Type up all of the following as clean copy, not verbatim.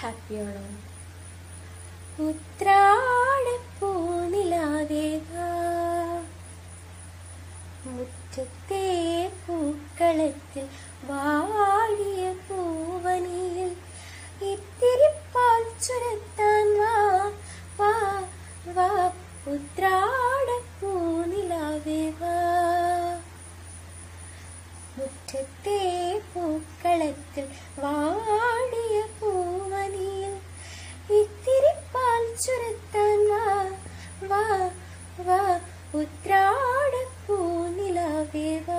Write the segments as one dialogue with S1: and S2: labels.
S1: Happy Onam. ഉത്രാടപ്പൂനിലാവേ വാ, മുറ്റത്തെ പൂക്കളത്തിൽ വാടിയ പൂവനിയിൽ ഇത്തിരി പാൽ ചുരത്താൻ വാ വാ വാ. ഉത്രാടപ്പൂനിലാവേ വാ, മുറ്റത്തെ പൂക്കളത്തിൽ വാടിയ പൂവനിയിൽ ഇത്തിരി പാൽ ചുരത്താൻ വാ വാ വാ. ഉത്രാടപ്പൂനിലാവേ വാ,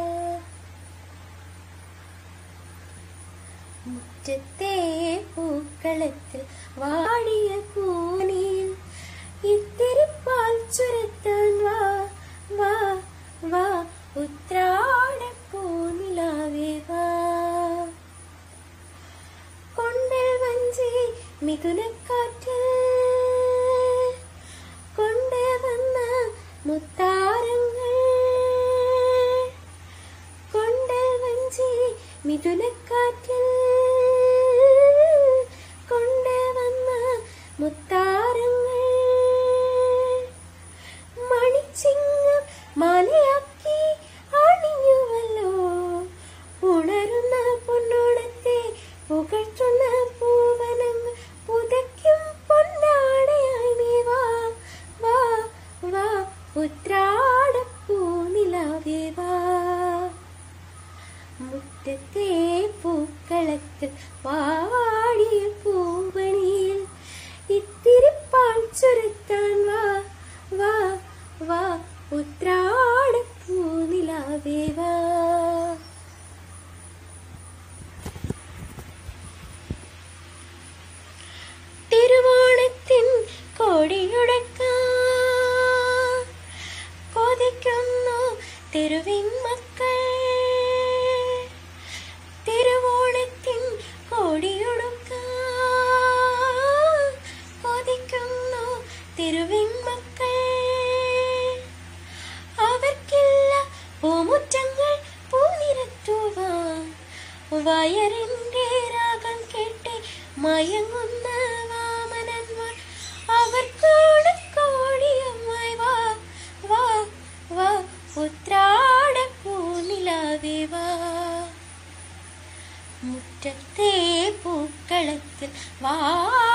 S1: മുറ്റത്തെ പൂക്കളത്തിൽ വാടിയ പൂവനിയിൽ ഇത്തിരി പാൽ ചുരത്താൻ വാ വാ വാ. ഉത്രാടപ്പൂനിലാവേ വാ, കൊണ്ടൽ വഞ്ചി മിഥുനക്കാറ്റിൽ കൊണ്ടുവന്ന മുത്താരങ്ങൾ, കൊണ്ടൽ വഞ്ചി മിഥുനക്കാറ്റിൽ കൊണ്ടുവന്ന മുത്താരങ്ങൾ, മണിച്ചിങ്ങം മാലയാക്കി അണിഞ്ഞുവല്ലോ ഉണരുന്ന പൊന്നോണത്തെ പുകഴ്ത്തുന്ന പൂവനങ്ങൾ പുതയ്ക്കും പൊന്നാടയായി നീ വാ വാ വാ. ഉത്രാടപ്പൂനിലാവേ വാ, മുറ്റത്തെ പൂക്കളത്തിൽ വാടിയ പൂവണിയിൽ ഇത്തിരി പാൽ ചുരത്താൻ വാ വാ വാ. ഉത്രാടപ്പൂനിലാവേ വാ. തിരുവോണത്തിൻ കൊടിയുടക്കാൻ കൊതിക്കുന്നു തെരുവിൻ മക്കൾ, തിരുവോണത്തിൻ കൊടിയുടക്കാൻ കൊതിക്കുന്നു തെരുവിൻ മക്കൾ. അവർക്കില്ല പൂമുറ്റങ്ങൾ പൂനിരത്തുവാൻ, വയറിന്റെ രാഗം കേട്ട് മയങ്ങുന്ന വാമനന്മാർ അവർക്കോട് കോടിയുമായി വാ വാ വാ. ഉത്രാടപ്പൂനിലാവേ വാ, മുറ്റത്തെ പൂക്കളത്തിൽ വാ